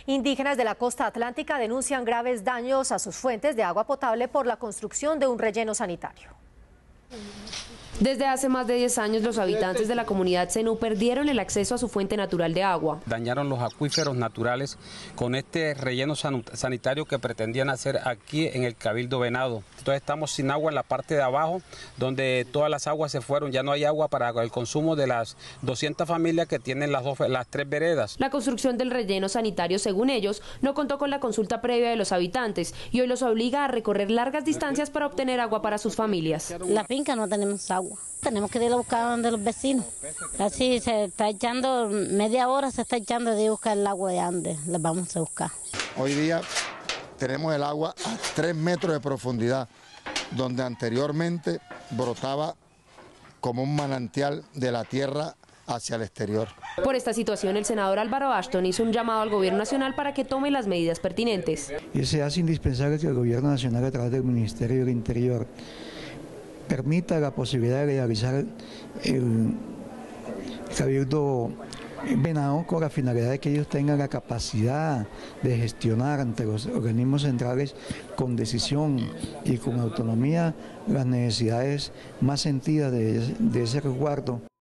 Indígenas de la costa atlántica denuncian graves daños a sus fuentes de agua potable por la construcción de un relleno sanitario. Desde hace más de 10 años, los habitantes de la comunidad Zenú perdieron el acceso a su fuente natural de agua. Dañaron los acuíferos naturales con este relleno sanitario que pretendían hacer aquí en el Cabildo Venado. Entonces estamos sin agua en la parte de abajo, donde todas las aguas se fueron. Ya no hay agua para el consumo de las 200 familias que tienen las 3 veredas. La construcción del relleno sanitario, según ellos, no contó con la consulta previa de los habitantes y hoy los obliga a recorrer largas distancias para obtener agua para sus familias. La finca no tenemos agua. Tenemos que ir a buscar donde los vecinos. Así se está echando, media hora se está echando de buscar el agua de Andes. La vamos a buscar. Hoy día tenemos el agua a 3 metros de profundidad, donde anteriormente brotaba como un manantial de la tierra hacia el exterior. Por esta situación, el senador Álvaro Ashton hizo un llamado al gobierno nacional para que tome las medidas pertinentes. Y se hace indispensable que el gobierno nacional, a través del Ministerio del Interior, permita la posibilidad de realizar el Cabildo Venado con la finalidad de que ellos tengan la capacidad de gestionar ante los organismos centrales con decisión y con autonomía las necesidades más sentidas de ese resguardo.